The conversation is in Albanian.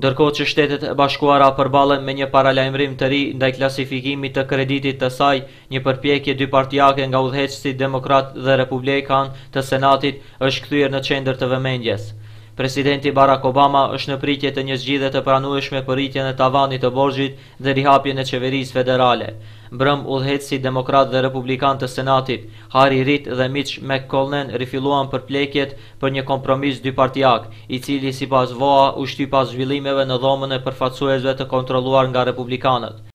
Ndërkohë që Shtetet e Bashkuara përballen me një paralajmërim të ri ndaj klasifikimit të kreditit të saj, një përpjekje dypartijake nga udhëheqësit demokrat dhe republikan të Senatit është kthyer në qendër të vëmendjes. Presidenti Barack Obama është në pritje të një zgjidhje të pranueshme për rritjen e tavanit të borxhit dhe rihapjen e qeverisë federale. Mbrëm udhëheqësit demokrat dhe republikan të Senatit, Harry Reid dhe Mitch McConnell rifilluan përpjekjet për një kompromis dypartijak, i cili sipas VOA u shty pas zhvillimeve në dhomën e përfaqësuesve të kontrolluar nga republikanët.